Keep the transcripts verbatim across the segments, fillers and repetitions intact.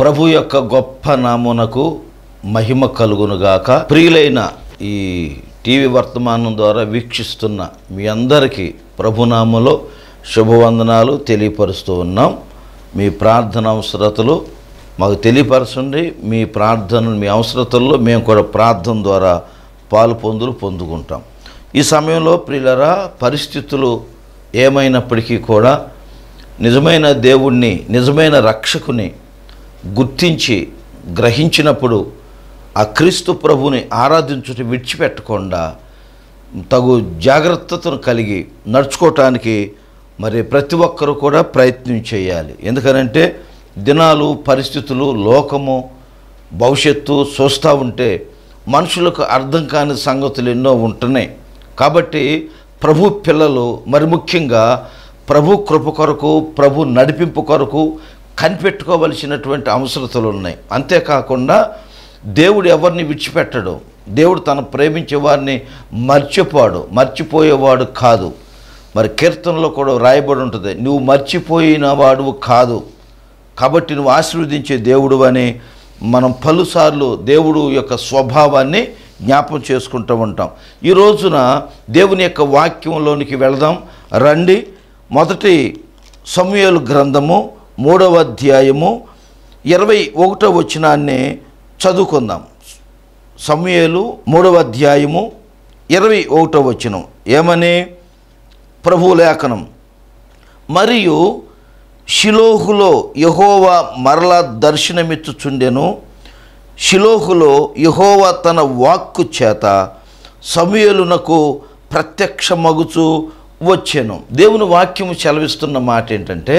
ప్రభు యొక్క గొప్ప నామమునకు మహిమ కలుగునుగాక. ప్రియులైన ఈ టీవీ వర్తమానం ద్వారా వీక్షిస్తున్న మీ అందరికీ ప్రభునామములో శుభవందనాలు తెలియపరుస్తూ ఉన్నాం. మీ ప్రార్థన అవసరతలు మాకు తెలియపరచండి. మీ ప్రార్థనలు మీ అవసరతల్లో మేము కూడా ప్రార్థన ద్వారా పాలు పొందులు పొందుకుంటాం. ఈ సమయంలో ప్రియులరా, పరిస్థితులు ఏమైనప్పటికీ కూడా నిజమైన దేవుణ్ణి, నిజమైన రక్షకుని గుర్తించి గ్రహించినప్పుడు ఆ క్రీస్తు ప్రభుని ఆరాధించుట విడిచిపెట్టకుండా తగు జాగ్రత్తను కలిగి నడుచుకోవటానికి మరి ప్రతి ఒక్కరూ కూడా ప్రయత్నం చేయాలి. ఎందుకనంటే దినాలు, పరిస్థితులు, లోకము, భవిష్యత్తు చూస్తూ ఉంటే మనుషులకు అర్థం కాని సంగతులు ఎన్నో ఉంటున్నాయి. కాబట్టి ప్రభు పిల్లలు మరి ముఖ్యంగా ప్రభు కృప కొరకు, ప్రభు నడిపింపు కొరకు కనిపెట్టుకోవలసినటువంటి అవసరతలు ఉన్నాయి. అంతేకాకుండా దేవుడు ఎవరిని విడిచిపెట్టడు. దేవుడు తను ప్రేమించే వారిని మర్చిపోడు, మర్చిపోయేవాడు కాదు. మరి కీర్తనలో కూడా రాయబడి ఉంటుంది, నువ్వు మర్చిపోయిన వాడు కాదు, కాబట్టి నువ్వు ఆశీర్వదించే దేవుడు అని మనం పలుసార్లు దేవుడు యొక్క స్వభావాన్ని జ్ఞాపం చేసుకుంటూ ఉంటాం. ఈ రోజున దేవుని యొక్క వాక్యంలోనికి వెళదాం రండి. మొదటి సమూయేలు గ్రంథము మూడవ అధ్యాయము ఇరవై ఒకటో వచనాన్ని చదువుకుందాం. సమూయేలు మూడవ అధ్యాయము ఇరవై ఒకటో వచనం ఏమని? ప్రభు లేఖనం, మరియు షిలోహులో యెహోవా మరలా దర్శనమిచ్చుచుండెను. షిలోహులో యెహోవా తన వాక్కు చేత సమూయేలునకు ప్రత్యక్షమగుచు వచ్చెను. దేవుని వాక్యము సెలవిస్తున్న మాట ఏంటంటే,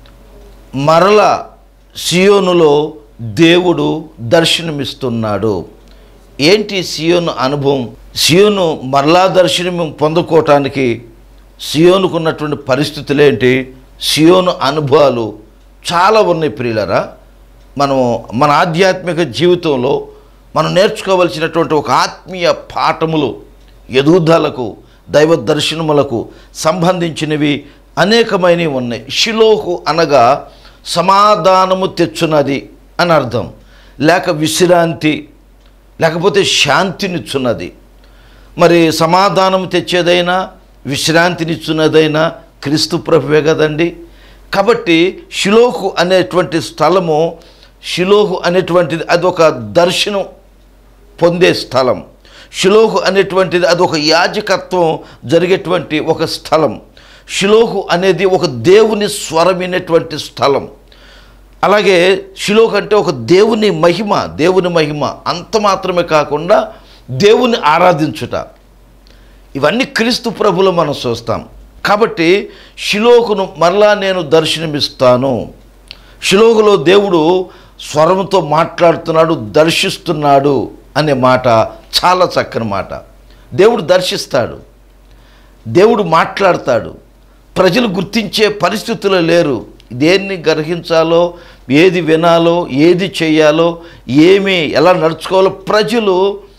మరల సియోనులో దేవుడు దర్శనమిస్తున్నాడు. ఏంటి సియోను అనుభవం? సియోను మరలా దర్శనం పొందుకోవటానికి సియోనుకు ఉన్నటువంటి పరిస్థితులు ఏంటి? సియోను అనుభవాలు చాలా ఉన్నాయి ప్రియులరా. మనం మన ఆధ్యాత్మిక జీవితంలో మనం నేర్చుకోవలసినటువంటి ఒక ఆత్మీయ పాఠములు, ఎదుగుదలకు, దైవ దర్శనములకు సంబంధించినవి అనేకమైనవి ఉన్నాయి. షిలోహు అనగా సమాధానము తెచ్చున్నది అని అర్థం, లేక విశ్రాంతి, లేకపోతే శాంతినిచ్చున్నది. మరి సమాధానం తెచ్చేదైనా విశ్రాంతినిచ్చున్నదైనా క్రీస్తు ప్రభువే కదండి. కాబట్టి షిలోహు అనేటువంటి స్థలము, షిలోహు అనేటువంటిది అదొక దర్శనం పొందే స్థలం. షిలోహు అనేటువంటిది అదొక యాజకత్వం జరిగేటువంటి ఒక స్థలం. షిలోహు అనేది ఒక దేవుని స్వరమైనటువంటి స్థలం. అలాగే షిలోహు అంటే ఒక దేవుని మహిమ, దేవుని మహిమ అంత మాత్రమే కాకుండా దేవుని ఆరాధించుట, ఇవన్నీ క్రీస్తు ప్రభులో మనం చూస్తాం. కాబట్టి షిలోహును మరలా నేను దర్శనమిస్తాను. షిలోహులో దేవుడు స్వరంతో మాట్లాడుతున్నాడు, దర్శిస్తున్నాడు అనే మాట చాలా చక్కని మాట. దేవుడు దర్శిస్తాడు, దేవుడు మాట్లాడతాడు. ప్రజలు గుర్తించే పరిస్థితులు లేరు. దేన్ని గ్రహించాలో, ఏది వినాలో, ఏది చేయాలో, ఏమి ఎలా నడుచుకోవాలో ప్రజలు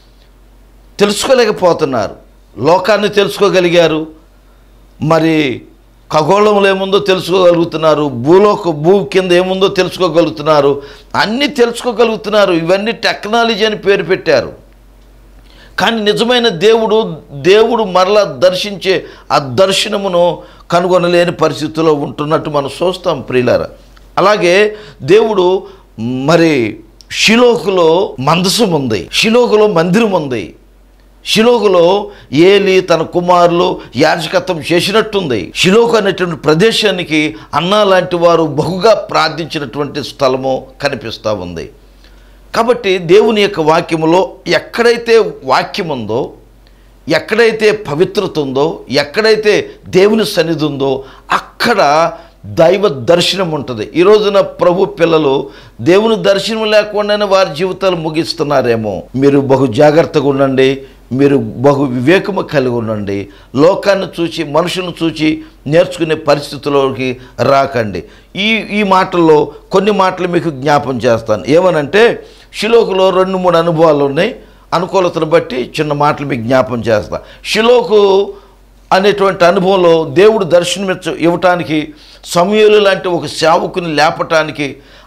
తెలుసుకోలేకపోతున్నారు. లోకాన్ని తెలుసుకోగలిగారు, మరి ఖగోళంలో ఏముందో తెలుసుకోగలుగుతున్నారు, భూలోక భూ కింద ఏముందో తెలుసుకోగలుగుతున్నారు, అన్నీ తెలుసుకోగలుగుతున్నారు. ఇవన్నీ టెక్నాలజీ అని పేరు పెట్టారు. కానీ నిజమైన దేవుడు దేవుడు మరలా దర్శించే ఆ దర్శనమును కనుగొనలేని పరిస్థితుల్లో ఉంటున్నట్టు మనం చూస్తాం ప్రియులారా. అలాగే దేవుడు మరి షిలోహులో మందసం ఉంది, షిలోహులో మందిరం ఉంది, షిలోహులో ఏలి తన కుమారులు యాజకత్వం చేసినట్టుంది. షిలోహు అనేటువంటి ప్రదేశానికి అన్నా లాంటి వారు బహుగా ప్రార్థించినటువంటి స్థలము కనిపిస్తూ ఉంది. కాబట్టి దేవుని యొక్క వాక్యములో ఎక్కడైతే వాక్యం ఉందో, ఎక్కడైతే పవిత్రత ఉందో, ఎక్కడైతే దేవుని సన్నిధి ఉందో అక్కడ దైవ దర్శనం ఉంటుంది. ఈ రోజున ప్రభు పిల్లలు దేవుని దర్శనం లేకుండానే వారి జీవితాలు ముగిస్తున్నారేమో. మీరు బహు జాగ్రత్తగా ఉండండి, మీరు బహు వివేకము కలిగి ఉండండి. లోకాన్ని చూసి, మనుషులను చూసి నేర్చుకునే పరిస్థితుల్లోకి రాకండి. ఈ ఈ మాటల్లో కొన్ని మాటలు మీకు జ్ఞాపం చేస్తాను. ఏమనంటే షిలోహులో రెండు మూడు అనుభవాలు ఉన్నాయి. అనుకూలతను బట్టి చిన్న మాటలు మీకు జ్ఞాపం చేస్తా. షిలోహు అనేటువంటి అనుభవంలో దేవుడు దర్శనం ఇవ్వటానికి, సమూయేలు లాంటి ఒక సేవకుని లేపటానికి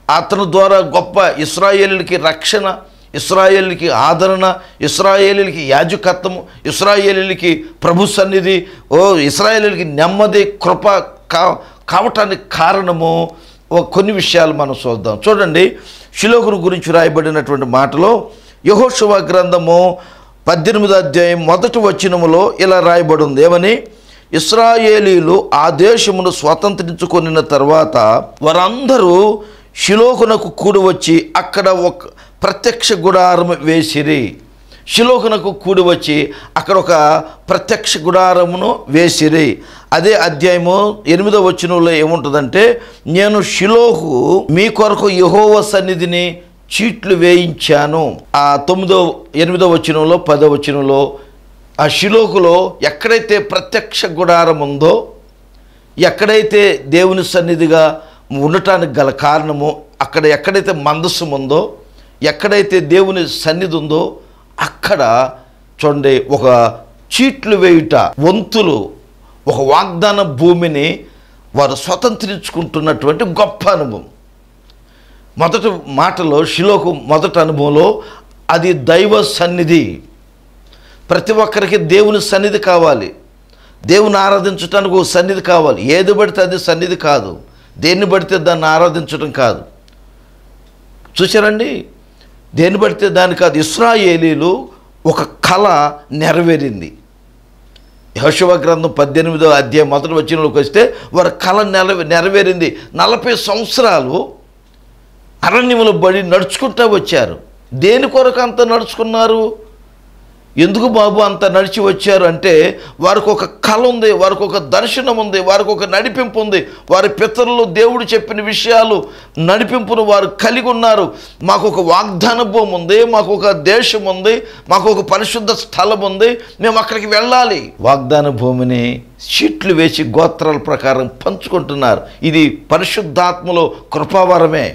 అతని ద్వారా గొప్ప ఇశ్రాయేలుకి రక్షణ, ఇశ్రాయేలుకి ఆదరణ, ఇశ్రాయేలుకి యాజకత్వము, ఇశ్రాయేలుకి ప్రభు సన్నిధి, ఓ ఇశ్రాయేలుకి నెమ్మది, కృప కా కావటానికి కారణము కొన్ని విషయాలు మనం చూద్దాం. చూడండి, షిలోహు గురించి రాయబడినటువంటి మాటలో యెహోషువ గ్రంథము పద్దెనిమిదో అధ్యాయం మొదటి వచనములో ఇలా రాయబడి ఉంది. ఏమని? ఇశ్రాయేలీలు ఆ దేశమును స్వతంత్రించుకొనిన తర్వాత వారందరూ షిలోహునకు కూడి వచ్చి అక్కడ ఒక ప్రత్యక్ష గుడారం వేసిరి. షిలోహునకు కూడి వచ్చి అక్కడ ఒక ప్రత్యక్ష గుడారమును వేసిరి. అదే అధ్యాయము ఎనిమిదో వచనంలో ఏముంటుందంటే, నేను షిలోహు మీ కొరకు యెహోవా సన్నిధిని చీట్లు వేయించాను. ఆ తొమ్మిదో ఎనిమిదో వచనంలో పదో వచనంలో ఆ షిలోహులో ఎక్కడైతే ప్రత్యక్ష గుడారం ఉందో, ఎక్కడైతే దేవుని సన్నిధిగా ఉండటానికి గల కారణము, అక్కడ ఎక్కడైతే మందస్సం ఉందో, ఎక్కడైతే దేవుని సన్నిధి ఉందో అక్కడ చూడండి ఒక చీట్లు వేయుట, వంతులు, ఒక వాగ్దాన భూమిని వారు స్వతంత్రించుకుంటున్నటువంటి గొప్ప అనుభవం. మొదటి మాటలో షిలోహు మొదటి అనుభవంలో అది దైవ సన్నిధి. ప్రతి ఒక్కరికి దేవుని సన్నిధి కావాలి, దేవుని ఆరాధించడానికి ఒక సన్నిధి కావాలి. ఏది పడితే అది సన్నిధి కాదు, దేన్ని పడితే దాన్ని ఆరాధించడం కాదు. చూశారండి, దేన్ని పడితే దాన్ని కాదు. ఇశ్రాయేలీలు ఒక కళ నెరవేరింది. యెహోషువ గ్రంథం పద్దెనిమిదో అధ్యాయం మొదటి వచనంలోకి వస్తే వారి కళ నెరవే నెరవేరింది నలభై సంవత్సరాలు అరణ్యములో బడి నడుచుకుంటూ వచ్చారు. దేని కొరకు అంత నడుచుకున్నారు? ఎందుకు బాబు అంత నడిచి వచ్చారు అంటే, వారికి ఒక కళ ఉంది, వారికి ఒక దర్శనం ఉంది, వారికి ఒక నడిపింపు ఉంది. వారి పితరులు దేవుడు చెప్పిన విషయాలు నడిపింపును వారు కలిగి ఉన్నారు. మాకు ఒక వాగ్దాన భూమి ఉంది, మాకు ఒక దేశం ఉంది, మాకు ఒక పరిశుద్ధ స్థలం ఉంది, మేము అక్కడికి వెళ్ళాలి. వాగ్దాన భూమిని చీట్లు వేసి గోత్రాల ప్రకారం పంచుకుంటున్నారు. ఇది పరిశుద్ధాత్మలో కృపావరమే.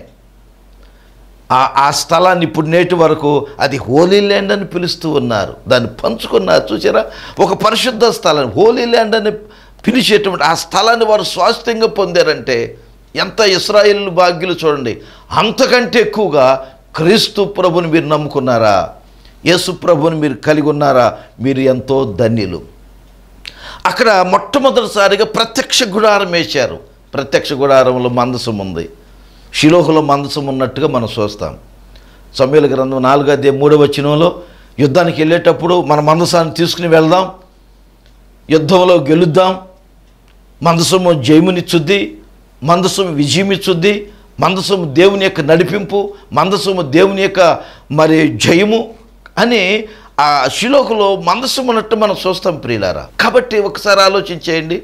ఆ ఆ స్థలాన్ని ఇప్పుడు నేటి వరకు అది హోలీ ల్యాండ్ అని పిలుస్తూ ఉన్నారు. దాన్ని పంచుకున్నారు. చూసారా, ఒక పరిశుద్ధ స్థలం హోలీ ల్యాండ్ అని పిలిచేటువంటి ఆ స్థలాన్ని వారు స్వాస్థ్యంగా పొందారంటే ఎంత ఇశ్రాయేలు భాగ్యులు చూడండి. అంతకంటే ఎక్కువగా క్రీస్తు ప్రభుని మీరు నమ్ముకున్నారా, యేసు ప్రభుని మీరు కలిగి ఉన్నారా, మీరు ఎంతో ధన్యులు. అక్కడ మొట్టమొదటిసారిగా ప్రత్యక్ష గుడారం వేశారు. ప్రత్యక్ష గుడారంలో మందసం ఉంది, షిలోహులో మందసం ఉన్నట్టుగా మనం చూస్తాం. సమూయేలు గ్రంథం నాలుగో అధ్యాయం మూడవ వచనంలో యుద్ధానికి వెళ్ళేటప్పుడు మన మందసాన్ని తీసుకుని వెళ్దాం, యుద్ధంలో గెలుద్దాం, మందసము జయమునిచ్చుద్ది, మందసము విజయమిచ్చుద్ది, మందసము దేవుని యొక్క నడిపింపు, మందసము దేవుని యొక్క మరి జయము అని ఆ షిలోహులో మందసం ఉన్నట్టు మనం చూస్తాం ప్రియులారా. కాబట్టి ఒకసారి ఆలోచించేయండి,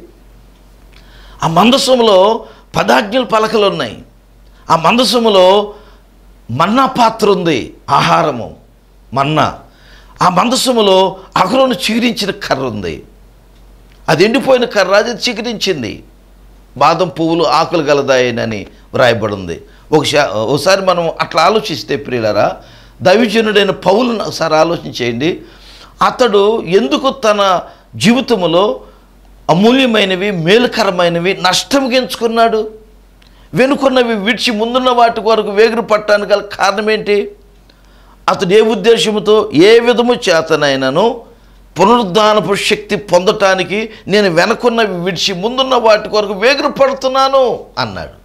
ఆ మందసములో పదాజ్ఞల పలకలు ఉన్నాయి, ఆ మందసములో మన్నా పాత్ర ఉంది, ఆహారము మన్నా. ఆ మందసములో అహరోను చిగురించిన కర్ర ఉంది, అది ఎండిపోయిన కర్ర, అది చిగురించింది. బాదం పువ్వులు ఆకులు గలదాయనని వ్రాయబడింది. ఒకసారి ఒకసారి మనం అట్లా ఆలోచిస్తే ప్రియులారా, దైవజనుడైన పౌలును ఒకసారి ఆలోచించేయండి. అతడు ఎందుకు తన జీవితంలో అమూల్యమైనవి, మేలుకరమైనవి నష్టం ఎంచుకున్నాడు? వెనుకున్నవి విడిచి ముందున్న వాటి వరకు వేగురు పట్టడానికి గల కారణం ఏంటి? అతడు ఏ ఉద్దేశంతో, ఏ విధము చేతనైనను పునరుద్ధానపు శక్తి పొందటానికి నేను వెనుకున్నవి విడిచి ముందున్న వాటి కొరకు వేగురు పడుతున్నాను అన్నాడు.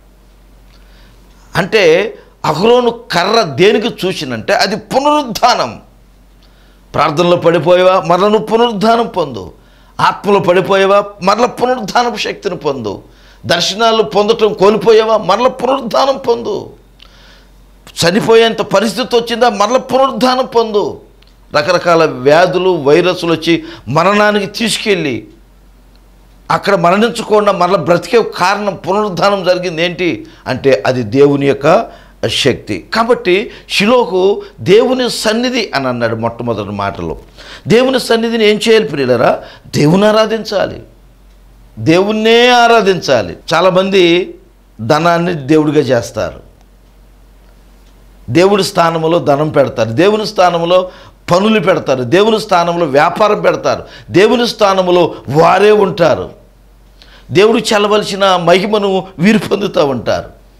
అంటే అహరోను కర్ర దేనికి చూసినంటే అది పునరుద్ధానం. ప్రార్థనలో పడిపోయావా, మరల నువ్వు పునరుద్ధానం పొందు. ఆత్మలో పడిపోయావా, మరల పునరుద్ధానపు శక్తిని పొందు. దర్శనాలు పొందటం కోల్పోయావా, మరల పునరుద్ధానం పొందు. చనిపోయేంత పరిస్థితి వచ్చిందా, మరల పునరుద్ధానం పొందు. రకరకాల వ్యాధులు, వైరస్లు వచ్చి మరణానికి తీసుకెళ్ళి అక్కడ మరణించకుండా మరల బ్రతికే కారణం పునరుద్ధానం జరిగింది ఏంటి అంటే అది దేవుని యొక్క శక్తి. కాబట్టి షిలోహు దేవుని సన్నిధి అని అన్నాడు మొట్టమొదటి మాటలో. దేవుని సన్నిధిని ఏం చేయాలి ప్రియులారా? దేవుని ఆరాధించాలి, దేవుణ్ణే ఆరాధించాలి. చాలామంది ధనాన్ని దేవుడిగా చేస్తారు, దేవుడి స్థానంలో ధనం పెడతారు, దేవుని స్థానంలో పనులు పెడతారు, దేవుని స్థానంలో వ్యాపారం పెడతారు, దేవుని స్థానంలో వారే ఉంటారు. దేవుడు చెల్లవలసిన మహిమను వీరు పొందుతూ ఉంటారు.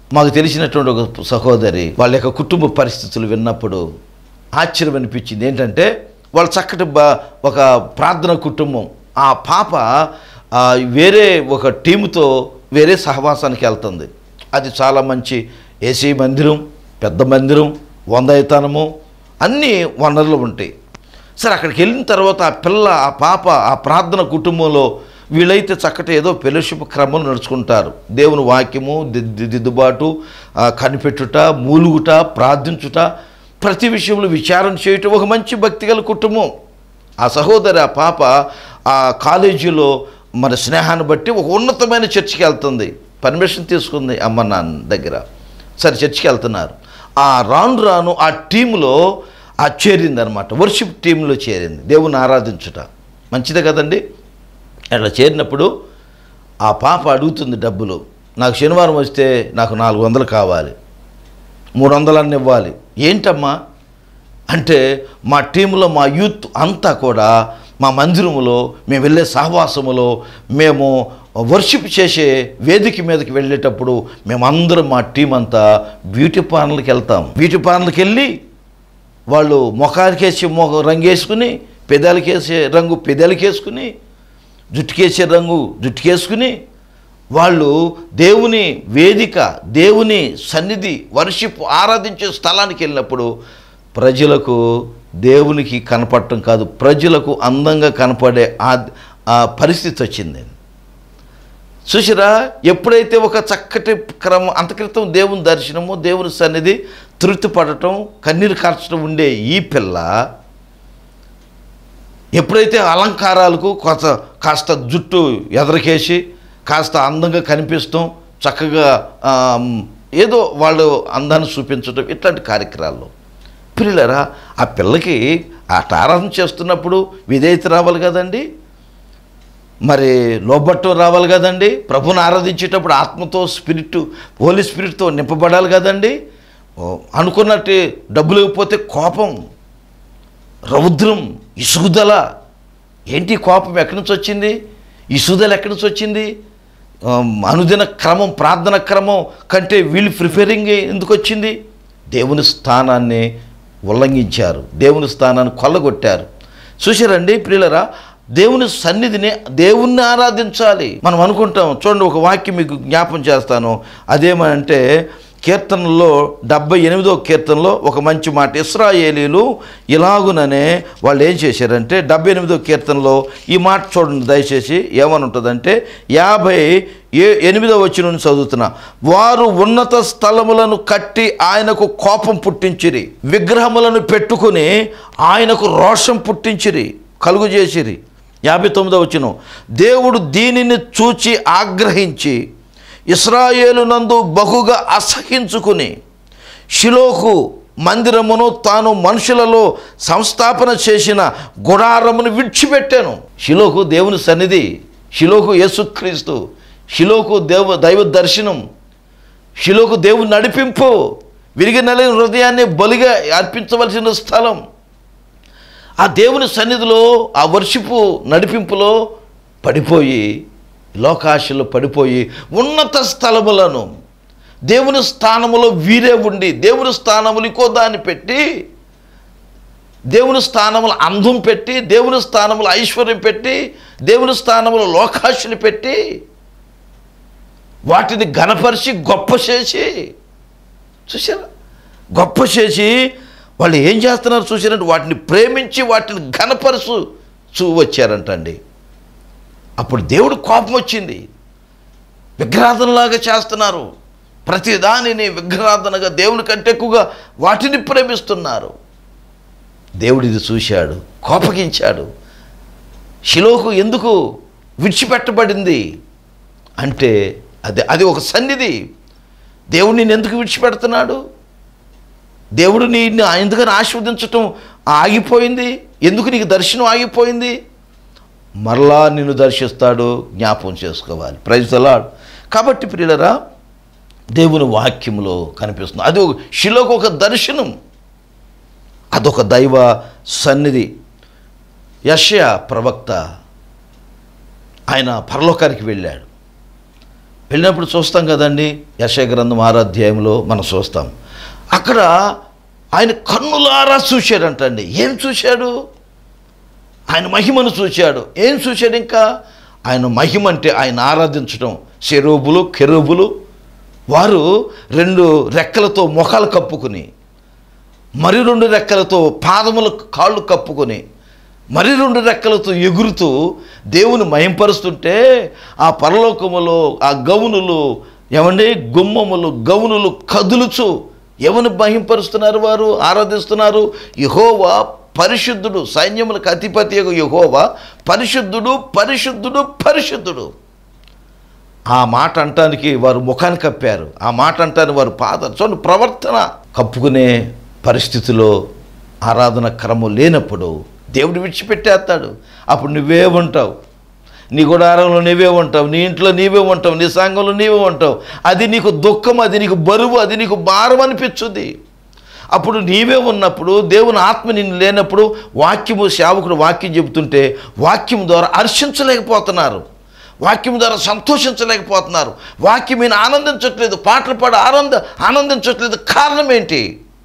మాకు తెలిసినటువంటి ఒక సహోదరి వాళ్ళ యొక్క కుటుంబ పరిస్థితులు విన్నప్పుడు ఆశ్చర్యం అనిపించింది. ఏంటంటే వాళ్ళ చక్కటి బా ఒక ప్రార్థన కుటుంబం. ఆ పాప వేరే ఒక టీముతో వేరే సహవాసానికి వెళ్తుంది. అది చాలా మంచి ఏసీ మందిరం, పెద్ద మందిరం, వందయతనము, అన్నీ వనరులు ఉంటాయి. సరే, అక్కడికి వెళ్ళిన తర్వాత ఆ పిల్ల ఆ పాప ఆ ప్రార్థన కుటుంబంలో వీళ్ళైతే చక్కటి ఏదో ఫెలోషిప్ క్రమం నడుచుకుంటారు. దేవుని వాక్యము, దిద్దు దిద్దుబాటు, కనిపెట్టుట, మూలుగుట, ప్రార్థించుట, ప్రతి విషయంలో విచారణ చేయటం, ఒక మంచి భక్తిగల కుటుంబం. ఆ సహోదరి ఆ పాప ఆ కాలేజీలో మన స్నేహాన్ని బట్టి ఒక ఉన్నతమైన చర్చికి వెళ్తుంది. పర్మిషన్ తీసుకుంది అమ్మ నాన్న దగ్గర. సరే, చర్చికి వెళ్తున్నారు. ఆ రాను రాను ఆ టీంలో ఆ చేరింది అనమాట. వర్షిప్ టీంలో చేరింది. దేవుని ఆరాధించుట మంచిదే కదండి. అట్లా చేరినప్పుడు ఆ పాప అడుగుతుంది డబ్బులు. నాకు శనివారం వస్తే నాకు నాలుగు వందలు కావాలి, మూడు వందలన్నీ ఇవ్వాలి. ఏంటమ్మా అంటే, మా టీంలో మా యూత్ అంతా కూడా మా మందిరములో మేము వెళ్ళే సహవాసములో మేము వర్షిప్ చేసే వేదిక మీదకి వెళ్ళేటప్పుడు మేమందరం మా టీం అంతా బ్యూటీ పార్లర్కి వెళ్తాం. బ్యూటీ పార్లర్కి వెళ్ళి వాళ్ళు ముఖానికి వేసే మొఖ రంగు వేసుకుని, పెదాలకి వేసే రంగు పెదాలకి వేసుకుని, జుట్టుకేసే రంగు జుట్టుకేసుకుని వాళ్ళు దేవుని వేదిక, దేవుని సన్నిధి, వర్షిప్ ఆరాధించే స్థలానికి వెళ్ళినప్పుడు ప్రజలకు దేవునికి కనపడటం కాదు, ప్రజలకు అందంగా కనపడే ఆ పరిస్థితి వచ్చింది. చూసిరా, ఎప్పుడైతే ఒక చక్కటి క్రమం అంతక్రితం దేవుని దర్శనము, దేవుని సన్నిధి, తృప్తి పడటం, కన్నీరు కార్చడం ఉండే ఈ పిల్ల ఎప్పుడైతే అలంకారాలకు కొంత కాస్త జుట్టు ఎదరకేసి కాస్త అందంగా కనిపిస్తాం, చక్కగా ఏదో వాళ్ళు అందాన్ని చూపించడం, ఇట్లాంటి కార్యక్రమాల్లో పిల్లరా ఆ పిల్లకి అట ఆరాధన చేస్తున్నప్పుడు విధేయత రావాలి కదండి, మరి లోబట్టం రావాలి కదండి. ప్రభుని ఆరాధించేటప్పుడు ఆత్మతో, స్పిరిట్, హోలీ స్పిరిట్తో నింపబడాలి కదండి. అనుకున్నట్టు డబ్బులు ఇవ్వకపోతే కోపం, రౌద్రం, ఇసుగుదల. ఏంటి కోపం ఎక్కడి నుంచి వచ్చింది? ఇసుగుదల ఎక్కడి నుంచి వచ్చింది? అనుదిన క్రమం, ప్రార్థన క్రమం కంటే వీళ్ళు ప్రిఫరింగ్ ఎందుకు వచ్చింది? దేవుని స్థానాన్ని ఉల్లంఘించారు, దేవుని స్థానాన్ని కొల్లగొట్టారు. చూసారండి ప్రియులరా, దేవుని సన్నిధిని, దేవుణ్ణి ఆరాధించాలి. మనం అనుకుంటాం. చూడండి, ఒక వాక్యం మీకు జ్ఞాపం చేస్తాను. అదేమంటే కీర్తనలో డెబ్బై ఎనిమిదో కీర్తనలో ఒక మంచి మాట. ఇశ్రాయేలీలు ఇలాగుననే వాళ్ళు ఏం చేశారంటే, డెబ్బై ఎనిమిదో కీర్తనలో ఈ మాట చూడండి దయచేసి. ఏమని ఉంటుందంటే, యాభై ఏ ఎనిమిదో వచనం నుంచి చదువుతున్నా. వారు ఉన్నత స్థలములను కట్టి ఆయనకు కోపం పుట్టించిరి, విగ్రహములను పెట్టుకుని ఆయనకు రోషం పుట్టించిరి, కలుగు చేసిరి. యాభై తొమ్మిదో వచనం. దేవుడు దీనిని చూచి ఆగ్రహించి ఇశ్రాయేలు నందు బహుగా అసహించుకుని షిలోహు మందిరమును తాను మనుషులలో సంస్థాపన చేసిన గుడారమును విడిచిపెట్టాను. షిలోహు దేవుని సన్నిధి, షిలోహు యేసుక్రీస్తు, షిలోహు దేవ దైవ దర్శనం, షిలోహు దేవుని నడిపింపు, విరిగి నలిగిన హృదయాన్ని బలిగా అర్పించవలసిన స్థలం. ఆ దేవుని సన్నిధిలో ఆ వర్షిపు నడిపింపులో పడిపోయి, లోకాశలో పడిపోయి ఉన్నత స్థలములను, దేవుని స్థానములో వీరే ఉండి, దేవుని స్థానములు ఇంకో దాన్ని పెట్టి, దేవుని స్థానములు అందం పెట్టి, దేవుని స్థానములు ఐశ్వర్యం పెట్టి, దేవుని స్థానములు లోకాశలు పెట్టి, వాటిని ఘనపరిచి గొప్ప చేసి, చూసారా, గొప్ప చేసి వాళ్ళు ఏం చేస్తున్నారు చూసారంటే, వాటిని ప్రేమించి వాటిని ఘనపరుచు చూ వచ్చారంటండి. అప్పుడు దేవుడు కోపం వచ్చింది. విగ్రహాధనలాగా చేస్తున్నారు, ప్రతి దానిని విగ్రహాధనగా, దేవుని కంటే ఎక్కువగా వాటిని ప్రేమిస్తున్నారు. దేవుడు ఇది చూశాడు, కోపగించాడు. షిలోహు ఎందుకు విడిచిపెట్టబడింది అంటే, అది అది ఒక సన్నిధి. దేవుడు నేను ఎందుకు విడిచిపెడుతున్నాడు? దేవుడు నీ ఎందుకని ఆశీర్వదించటం ఆగిపోయింది? ఎందుకు నీకు దర్శనం ఆగిపోయింది? మరలా నిన్ను దర్శిస్తాడు, జ్ఞాపకం చేసుకోవాలి. Praise the lord. కాబట్టి ప్రియులరా, దేవుని వాక్యంలో కనిపిస్తుంది. అది ఒక షిలోహు ఒక దర్శనం, అదొక దైవ సన్నిధి. యెషయా ప్రవక్త ఆయన పరలోకానికి వెళ్ళాడు. వెళ్ళినప్పుడు చూస్తాం కదండి, యెషయా గ్రంథం ఆరో అధ్యాయంలో మనం చూస్తాం. అక్కడ ఆయన కన్నులారా చూశాడంటండి. ఏం చూశాడు? ఆయన మహిమను చూశాడు. ఏం చూశాడు? ఇంకా ఆయన మహిమ అంటే ఆయన ఆరాధించడం. షెరూబులు కెరూబులు వారు రెండు రెక్కలతో మొఖాలు కప్పుకుని, మరి రెండు రెక్కలతో పాదముల కాళ్ళు కప్పుకొని, మరి రెండు రెక్కలతో ఎగురుతూ దేవుని మహింపరుస్తుంటే ఆ పరలోకములో ఆ గౌనులు ఏమండి గుమ్మములు గౌనులు కదులుచు ఎవరిని మహింపరుస్తున్నారు? వారు ఆరాధిస్తున్నారు. యెహోవా పరిశుద్ధుడు, సైన్యములకు అధిపతి యెహోవా పరిశుద్ధుడు పరిశుద్ధుడు పరిశుద్ధుడు. ఆ మాట అంటానికి వారు ముఖాన్ని కప్పారు. ఆ మాట అంటానికి వారు పాద చూడండి ప్రవర్తన కప్పుకునే పరిస్థితిలో ఆరాధన క్రమం లేనప్పుడు దేవుడు విడిచిపెట్టేస్తాడు. అప్పుడు నువ్వే ఉంటావు, నీ గుడారంలో నీవే ఉంటావు, నీ ఇంట్లో నీవే ఉంటావు, నీ సంఘంలో నీవే ఉంటావు. అది నీకు దుఃఖం, అది నీకు బరువు, అది నీకు భారం అనిపించుద్ది. అప్పుడు నీవే ఉన్నప్పుడు, దేవుని ఆత్మ నిన్ను లేనప్పుడు వాక్యము సేవకుడు వాక్యం చెబుతుంటే వాక్యం ద్వారా హర్షించలేకపోతున్నారు, వాక్యం ద్వారా సంతోషించలేకపోతున్నారు, వాక్యం మీద ఆనందించట్లేదు, పాటలు పాడి ఆనంద ఆనందించట్లేదు. కారణం ఏంటి?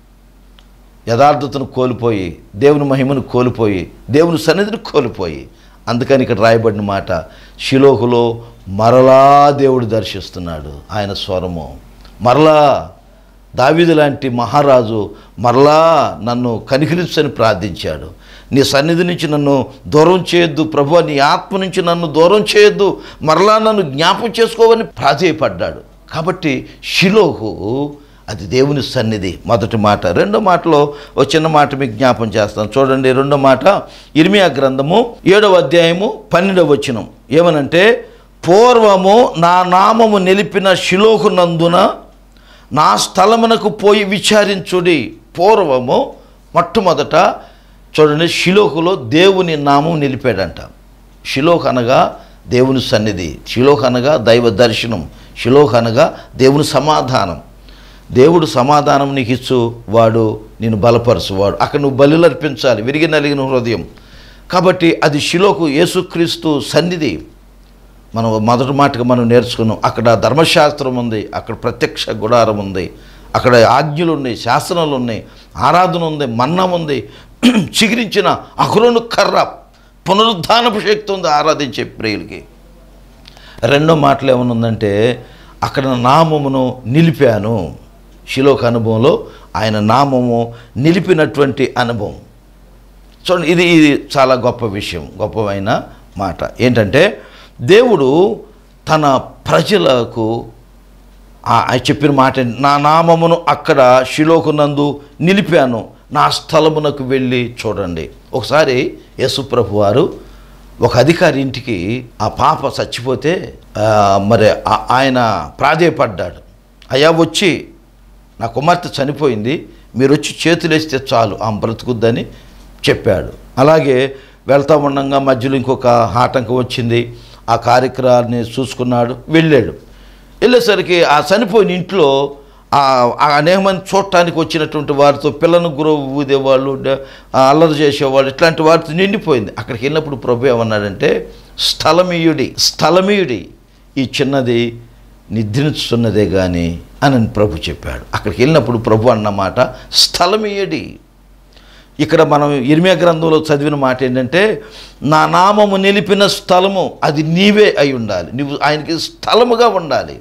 యథార్థతను కోల్పోయి, దేవుని మహిమను కోల్పోయి, దేవుని సన్నిధిని కోల్పోయి. అందుకని ఇక్కడ రాయబడిన మాట, షిలోహులో మరలా దేవుడు దర్శిస్తున్నాడు. ఆయన స్వరము మరలా దావీదు లాంటి మహారాజు మరలా నన్ను కనికరించని ప్రార్థించాడు. నీ సన్నిధి నుంచి నన్ను దూరం చేయొద్దు ప్రభువా, నీ ఆత్మ నుంచి నన్ను దూరం చేయొద్దు, మరలా నన్ను జ్ఞాపకం చేసుకోవని ప్రాధేయపడ్డాడు. కాబట్టి షిలోహు అది దేవుని సన్నిధి. మొదటి మాట. రెండో మాటలో ఒక చిన్న మాట మీకు జ్ఞాపం చేస్తాను చూడండి. రెండో మాట ఇర్మియా గ్రంథము ఏడవ అధ్యాయము పన్నెండవ వచనం ఏమనంటే, పూర్వము నా నామము నిలిపిన షిలోహు నందున నా స్థలమునకు పోయి విచారించుడి. పూర్వము మొట్టమొదట చూడండి, షిలోహులో దేవుని నామం నిలిపాడంట. షిలోహ్ అనగా దేవుని సన్నిధి, షిలోహ్ అనగా దైవ దర్శనం, షిలోహ్ అనగా దేవుని సమాధానం. దేవుడు సమాధానం నీకు ఇచ్చు, వాడు నేను బలపరచువాడు. అక్కడ నువ్వు బలులు అర్పించాలి, విరిగి నలిగిన హృదయం. కాబట్టి అది షిలోహు యేసుక్రీస్తు సన్నిధి. మనం మొదటి మాటగా మనం నేర్చుకున్నాం. అక్కడ ధర్మశాస్త్రం ఉంది, అక్కడ ప్రత్యక్ష గుడారం ఉంది, అక్కడ ఆజ్ఞలు ఉన్నాయి, శాసనాలు ఉన్నాయి, ఆరాధన ఉంది, మన్నం ఉంది, చిగిరించిన అహరోను కర్ర, పునరుద్ధానపు శక్తి ఉంది ఆరాధించే ప్రియులకి. రెండో మాటలు ఏమనుందంటే, అక్కడ నామమును నిలిపాను. షిలోహు అనుభవంలో ఆయన నామము నిలిపినటువంటి అనుభవం చూడండి. ఇది ఇది చాలా గొప్ప విషయం, గొప్పమైన మాట. ఏంటంటే దేవుడు తన ప్రజలకు చెప్పిన మాట, నా నామమును అక్కడ షిలోహు నందు నిలిపాను, నా స్థలమునకు వెళ్ళి చూడండి. ఒకసారి యేసుప్రభు వారు ఒక అధికారి ఇంటికి ఆ పాప చచ్చిపోతే మరి ఆయన ప్రాధేయపడ్డాడు. అయ్యా వచ్చి నా కుమార్తె చనిపోయింది, మీరు వచ్చి చేతులు వేస్తే చాలు ఆమె బ్రతుకుద్దని చెప్పాడు. అలాగే వెళ్తా ఉండగా మధ్యలో ఇంకొక ఆటంకం వచ్చింది. ఆ కార్యక్రమాన్ని చూసుకున్నాడు, వెళ్ళాడు. వెళ్ళేసరికి ఆ చనిపోయిన ఇంట్లో అనేక మంది చూడటానికి వచ్చినటువంటి వారితో, పిల్లను గుర ఊదేవాళ్ళు, అల్లరి చేసేవాళ్ళు, ఇట్లాంటి వారితో నిండిపోయింది. అక్కడికి వెళ్ళినప్పుడు ప్రభు ఏమన్నాడంటే, స్థలమీయుడి స్థలమీయుడి ఈ చిన్నది నిద్రించుతున్నదే కానీ అని ప్రభు చెప్పాడు. అక్కడికి వెళ్ళినప్పుడు ప్రభు అన్నమాట స్థలమీయుడి. ఇక్కడ మనం ఇర్మియా గ్రంథంలో చదివిన మాట ఏంటంటే, నా నామము నిలిపిన స్థలము అది నీవే అయి ఉండాలి, నువ్వు ఆయనకి స్థలముగా ఉండాలి.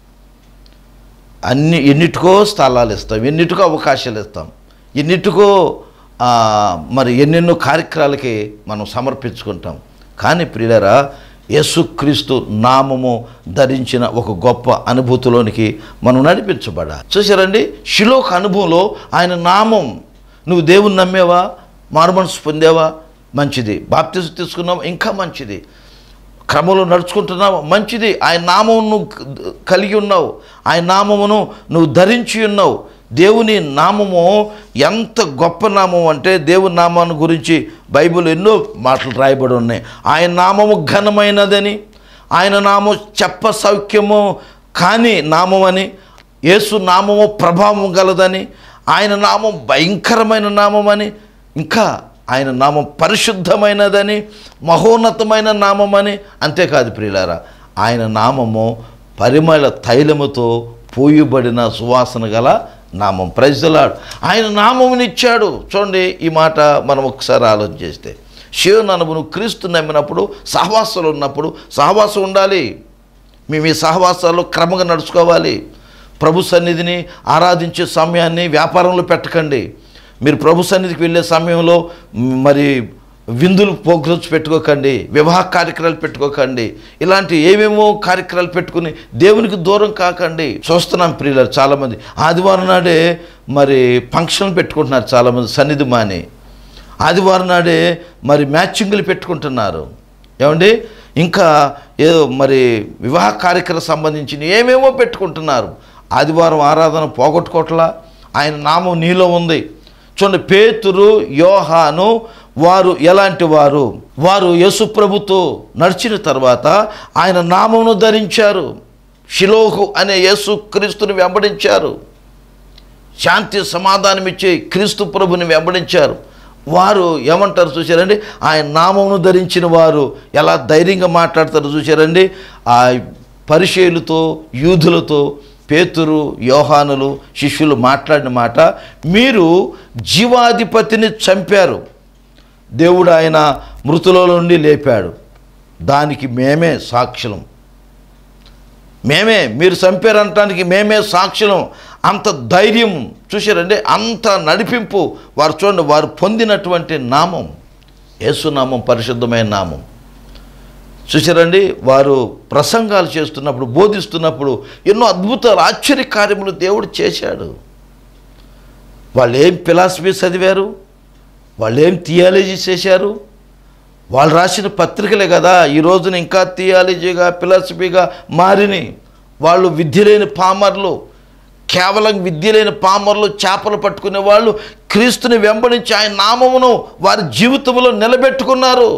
అన్ని ఎన్నిటికో స్థలాలు ఇస్తాం, ఎన్నిటికో అవకాశాలు ఇస్తాం, ఎన్నిటికో మరి ఎన్నెన్నో కార్యక్రమాలకి మనం సమర్పించుకుంటాం. కానీ ప్రియులారా, యేసుక్రీస్తు నామము ధరించిన ఒక గొప్ప అనుభూతిలోనికి మనం నడిపించబడాలి. చూసారండి, షిలోహు అనుభవంలో ఆయన నామం, నువ్వు దేవుని నమ్మేవా, మారుమనసు పొందేవా, మంచిది. బాప్తిజం తీసుకున్నావా, ఇంకా మంచిది. క్రమంలో నడుచుకుంటున్నావు, మంచిది. ఆయన నామం నువ్వు కలిగి ఉన్నావు, ఆయన నామమును నువ్వు ధరించి ఉన్నావు. దేవుని నామము ఎంత గొప్ప నామం అంటే, దేవుని నామాన్ని గురించి బైబిల్ ఎన్నో మాటలు రాయబడి ఉన్నాయి. ఆయన నామము ఘనమైనదని, ఆయన నామం చెప్ప సౌఖ్యము కాని నామం అని, యేసు నామము ప్రభావం గలదని, ఆయన నామం భయంకరమైన నామం అని, ఇంకా ఆయన నామం పరిశుద్ధమైనదని, మహోన్నతమైన నామం అని. అంతేకాదు ప్రియులారా, ఆయన నామము పరిమళ తైలముతో పోయబడిన సువాసన గల నామం. Praise the lord. ఆయన నామమునిచ్చాడు. చూడండి, ఈ మాట మనం ఒకసారి ఆలోచన చేస్తే, శివుని అనుభవం క్రీస్తు నమ్మినప్పుడు, సహవాసాలు ఉన్నప్పుడు, సహవాసం ఉండాలి. మేము ఈ సహవాసాల్లో క్రమంగా నడుచుకోవాలి. ప్రభు సన్నిధిని ఆరాధించే సమయాన్ని వ్యాపారంలో పెట్టకండి. మీరు ప్రభు సన్నిధికి వెళ్ళే సమయంలో మరి విందులు ప్రోగ్రామ్స్ పెట్టుకోకండి, వివాహ కార్యక్రమాలు పెట్టుకోకండి, ఇలాంటి ఏమేమో కార్యక్రమాలు పెట్టుకుని దేవునికి దూరం కాకండి. చూస్తున్నాం ప్రియులారు, చాలామంది ఆదివారం నాడే మరి ఫంక్షన్లు పెట్టుకుంటున్నారు. చాలామంది సన్నిధి మాని ఆదివారం నాడే మరి మ్యాచింగ్లు పెట్టుకుంటున్నారు. ఏమండి, ఇంకా ఏదో మరి వివాహ కార్యక్రమం సంబంధించిన ఏమేమో పెట్టుకుంటున్నారు. ఆదివారం ఆరాధన పోగొట్టుకోవట్లా, ఆయన నామం నీలో ఉంది. చూడండి, పేతురు, యోహాను వారు ఎలాంటి వారు? వారు యేసు ప్రభుతో నడిచిన తర్వాత ఆయన నామమును ధరించారు. షిలోహు అనే యేసు క్రీస్తుని వెంబడించారు. శాంతి సమాధానం ఇచ్చే క్రీస్తు ప్రభుని వెంబడించారు. వారు ఏమంటారు చూశారండి? ఆయన నామమును ధరించిన వారు ఎలా ధైర్యంగా మాట్లాడతారు చూశారండి? ఆ పరిసయ్యులతో, యూదులతో పేతురు, యోహానులు, శిష్యులు మాట్లాడిన మాట, మీరు జీవాధిపతిని చంపారు, దేవుడు ఆయన మృతుల నుండి లేపాడు, దానికి మేమే సాక్షులం. మేమే, మీరు చంపారంటానికి మేమే సాక్షులం. అంత ధైర్యం చూశారండి, అంత నడిపింపు. వారు చూడండి, వారు పొందినటువంటి నామం యేసునామం, పరిశుద్ధమైన నామం. చూశారండి, వారు ప్రసంగాలు చేస్తున్నప్పుడు, బోధిస్తున్నప్పుడు ఎన్నో అద్భుతాలు, ఆశ్చర్య కార్యములు దేవుడు చేశాడు. వాళ్ళు ఏం ఫిలాసఫీ చదివారు, వాళ్ళు ఏం థియాలజీ చేశారు? వాళ్ళు రాసిన పత్రికలే కదా ఈ రోజున ఇంకా థియాలజీగా, ఫిలాసఫీగా మారిని. వాళ్ళు విద్య లేని పామర్లు, కేవలం విద్య లేని పామర్లు, చేపలు పట్టుకునే వాళ్ళు క్రీస్తుని వెంబడించి ఆయన నామమును వారి జీవితంలో నిలబెట్టుకున్నారు.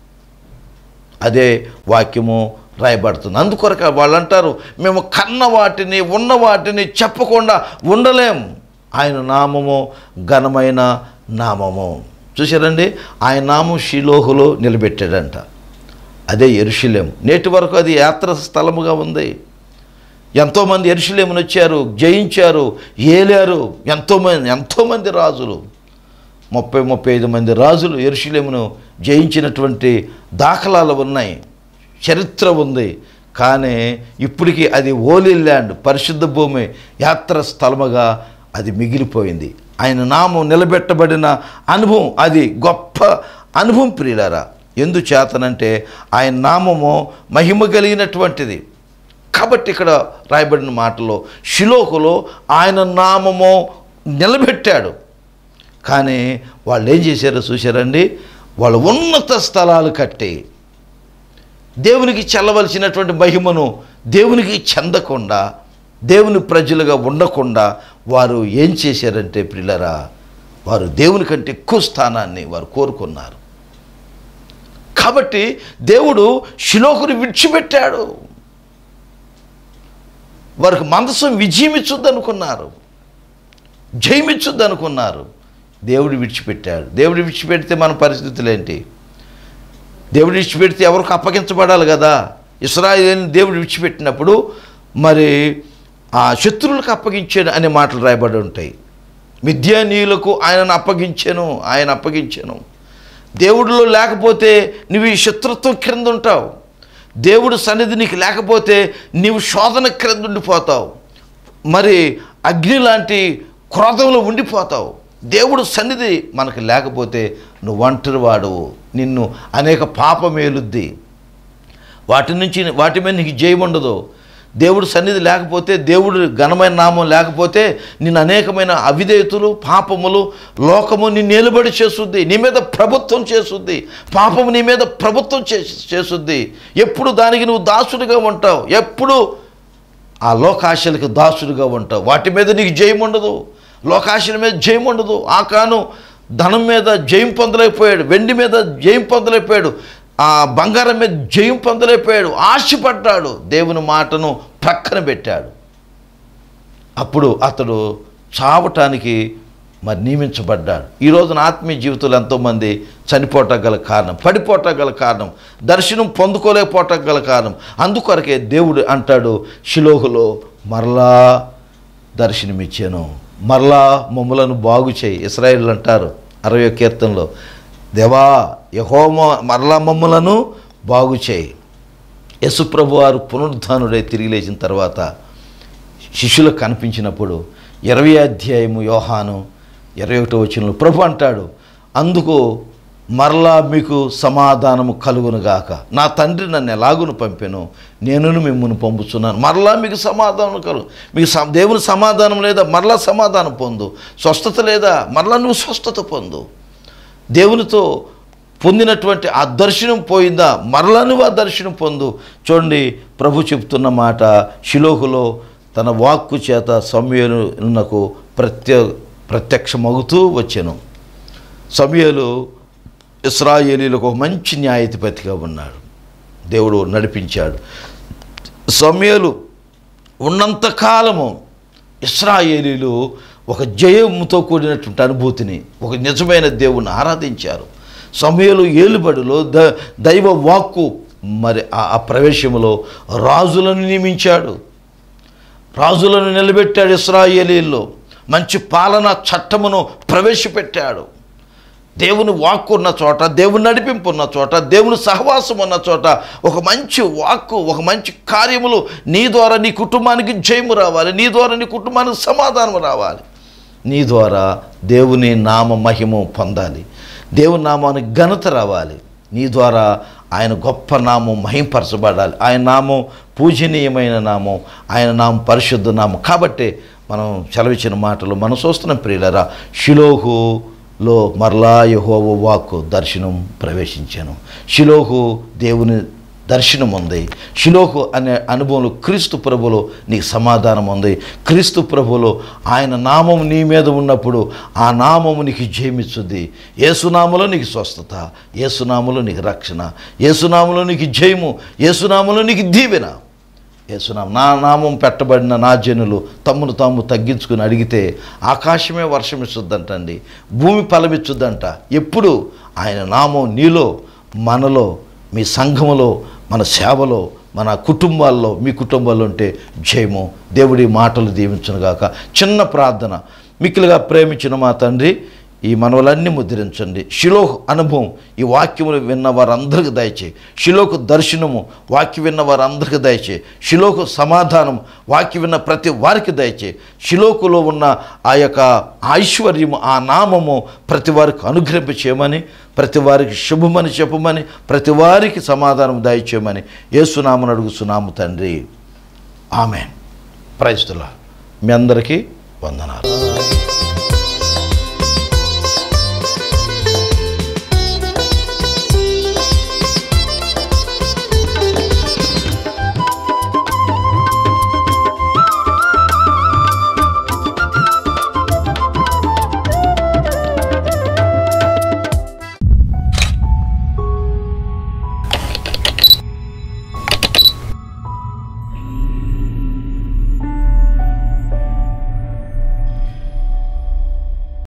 అదే వాక్యము రాయబడుతుంది. అందుకొరక వాళ్ళు అంటారు, మేము కన్న వాటిని, ఉన్న వాటిని చెప్పకుండా ఉండలేం. ఆయన నామము ఘనమైన నామము. చూశారండి, ఆయన నామం షిలోహులో నిలబెట్టాడంట. అదే యెరూషలేము. నేటి వరకు అది యాత్ర స్థలముగా ఉంది. ఎంతోమంది యెరూషలేమును వచ్చారు, జయించారు, ఏలారు. ఎంతోమంది ఎంతోమంది రాజులు, ముప్పై ముప్పై ఐదు మంది రాజులు యెరూషలేమును జయించినటువంటి దాఖలాలు ఉన్నాయి, చరిత్ర ఉంది. కానీ ఇప్పటికీ అది హోలీ ల్యాండ్, పరిశుద్ధ భూమి, యాత్ర స్థలముగా అది మిగిలిపోయింది. ఆయన నామం నిలబెట్టబడిన అనుభవం అది గొప్ప అనుభవం ప్రియులారా. ఎందుచేతనంటే ఆయన నామము మహిమ కలిగినటువంటిది. కాబట్టి ఇక్కడ రాయబడిన మాటలో షిలోహులో ఆయన నామము నిలబెట్టాడు. కానీ వాళ్ళు ఏం చేశారో చూశారండి? వాళ్ళు ఉన్నత స్థలాలు కట్టి దేవునికి చెల్లవలసినటువంటి మహిమను దేవునికి చెందకుండా, దేవుని ప్రజలుగా ఉండకుండా వారు ఏం చేశారంటే ప్రియులారా, వారు దేవుని కంటే ఎక్కువ స్థానాన్ని వారు కోరుకున్నారు. కాబట్టి దేవుడు షిలోహుని విడిచిపెట్టాడు. వారికి మందసం విజయం ఇచ్చుద్ది అనుకున్నారు, జయమిచ్చుద్ది అనుకున్నారు. దేవుడు విడిచిపెట్టాడు. దేవుడు విడిచిపెడితే మన పరిస్థితులు ఏంటి? దేవుడు విడిచిపెడితే ఎవరికి అప్పగించబడాలి కదా. ఇశ్రాయేలుని దేవుడు విడిచిపెట్టినప్పుడు మరి ఆ శత్రువులకు అప్పగించాడు అనే మాటలు రాయబడి ఉంటాయి. మిద్యానీయులకు ఆయనను అప్పగించాను, ఆయన అప్పగించాను. దేవుడిలో లేకపోతే నువ్వు ఈ శత్రుత్వం క్రింద ఉంటావు. దేవుడు సన్నిధి నీకు లేకపోతే నీవు శోధన క్రింద ఉండిపోతావు. మరి అగ్ని లాంటి క్రోధంలో ఉండిపోతావు. దేవుడు సన్నిధి మనకు లేకపోతే నువ్వు ఒంటరి వాడువు. నిన్ను అనేక పాపమేలుద్ది. వాటి నుంచి వాటి మీద నీకు జయం ఉండదు. దేవుడు సన్నిధి లేకపోతే, దేవుడు ఘనమైన నామం లేకపోతే నిన్ను అనేకమైన అవిధేయతలు, పాపములు, లోకము నిన్ను నిలబడి చేస్తుంది. నీ మీద ప్రభుత్వం చేస్తుంది. పాపము నీ మీద ప్రభుత్వం చేస్తుంది. ఎప్పుడు దానికి నువ్వు దాసుడిగా ఉంటావు. ఎప్పుడు ఆ లోకాశలకు దాసుడిగా ఉంటావు. వాటి మీద నీకు జయం ఉండదు. లోకాశల మీద జయం ఉండదు. ఆకాను ధనం మీద జయం పొందలేకపోయాడు, వెండి మీద జయం పొందలేకపోయాడు, ఆ బంగారం మీద జయం పొందలేకపోయాడు. ఆశపడ్డాడు, దేవుని మాటను ప్రక్కన పెట్టాడు. అప్పుడు అతడు చావటానికి మరి నియమించబడ్డాడు. ఈ రోజున ఆత్మీయ జీవితంలో ఎంతోమంది చనిపోవటం గల కారణం, పడిపోవటం గల కారణం, దర్శనం పొందుకోలేకపోవటం గల కారణం. అందుకొరకే దేవుడు అంటాడు, షిలోహులో మరలా దర్శనమిచ్చాను, మరలా మమ్ములను బాగు చేయి. ఇశ్రాయేలు అంటారు అరవై కీర్తనలో, దేవా యెహోవా మరలా మమ్ములను బాగు చేయి. యేసుప్రభు వారు పునరుద్ధానుడై తిరిగి లేచిన తర్వాత శిష్యులకు కనిపించినప్పుడు ఇరవై అధ్యాయము యోహాను ఇరవై ఒకటో వచనంలో ప్రభు అంటాడు, అందుకు మరలా మీకు సమాధానము కలుగునుగాక, నా తండ్రి నన్ను ఎలాగును పంపెను, నేను మిమ్మల్ని పంపుతున్నాను. మరలా మీకు సమాధానం కలుగు. మీకు దేవుని సమాధానం లేదా, మరలా సమాధానం పొందు. స్వస్థత లేదా, మరలా నువ్వు స్వస్థత పొందు. దేవునితో పొందినటువంటి ఆ దర్శనం పోయిందా, మరలా నువ్వు ఆ దర్శనం పొందు. చూడండి ప్రభు చెప్తున్న మాట, షిలోహులో తన వాక్కు చేత సమూయేలునకు ప్రత్య ప్రత్యక్షమవుతూ వచ్చెను. సమూయేలు ఇశ్రాయేలీలకు ఒక మంచి న్యాయాధిపతిగా ఉన్నాడు, దేవుడు నడిపించాడు. సమూయేలు ఉన్నంతకాలము ఇశ్రాయేలీలు ఒక జయముతో కూడినటువంటి అనుభూతిని, ఒక నిజమైన దేవుని ఆరాధించారు. సమూయేలు ఏలుబడిలో ద దైవ వాక్కు మరి ఆ ప్రవేశంలో రాజులను నియమించాడు, రాజులను నిలబెట్టాడు. ఇశ్రాయేలీల్లో మంచి పాలన చట్టమును ప్రవేశపెట్టాడు. దేవుని వాక్కు ఉన్న చోట, దేవుని నడిపింపు ఉన్న చోట, దేవుని సహవాసం ఉన్న చోట ఒక మంచి వాక్కు, ఒక మంచి కార్యములు నీ ద్వారా నీ కుటుంబానికి జయము రావాలి, నీ ద్వారా నీ కుటుంబానికి సమాధానం రావాలి, నీ ద్వారా దేవుని నామ మహిమ పొందాలి, దేవుని నామానికి ఘనత రావాలి, నీ ద్వారా ఆయన గొప్ప నామం మహింపరచబడాలి. ఆయన నామం పూజనీయమైన నామం, ఆయన నామం పరిశుద్ధ నామం. కాబట్టి మనం సెలవిచ్చిన మాటలు మనం చూస్తున్నాం ప్రియులారా. షిలోహులో మరలా యెహోవా వాక్కు దర్శనం ప్రవేశించాను. షిలోహు దేవుని దర్శనం ఉంది. షిలోహు అనే అనుభవంలో క్రీస్తు ప్రభులో నీకు సమాధానం ఉంది. క్రీస్తు ప్రభులో ఆయన నామం నీ మీద ఉన్నప్పుడు ఆ నామము నీకు జయమిచ్చుద్ది. యేసునామలో నీకు స్వస్థత, యేసునామలో నీకు రక్షణ, యేసునామలో నీకు జయము, యేసునామలో నీకు దీవెన. యేసునామం, నా నామం పెట్టబడిన నా జనులు తమ్మును తాము తగ్గించుకుని అడిగితే ఆకాశమే వర్షం ఇచ్చుద్దంటండి, భూమి ఫలమిచ్చుద్దంట. ఎప్పుడు ఆయన నామం నీలో, మనలో, మీ సంఘములో, మన సేవలో, మన కుటుంబాల్లో, మీ కుటుంబాల్లో ఉంటే జయము. దేవుడి మాటలు దీవించునుగాక. చిన్న ప్రార్థన. మిక్కిలిగా ప్రేమించిన మా తండ్రి, ఈ మనవలన్నీ ముద్రించండి. షిలోహు అనుభవం ఈ వాక్యములు విన్న వారందరికీ దయచేయి. షిలోహు దర్శనము వాక్యం విన్న వారందరికీ దయచేయి. షిలోహు సమాధానం వాక్యం విన్న ప్రతి వారికి దయచేయి. షిలోహులో ఉన్న ఆ యొక్క ఐశ్వర్యము, ఆ నామము ప్రతి వారికి అనుగ్రహింప చేయమని, ప్రతి వారికి శుభమని చెప్పమని, ప్రతి వారికి సమాధానం దయచేయమని యేసునామమున అడుగుచున్నాము తండ్రి. ఆమేన్. Praise the lord. మీ అందరికీ వందనాలు.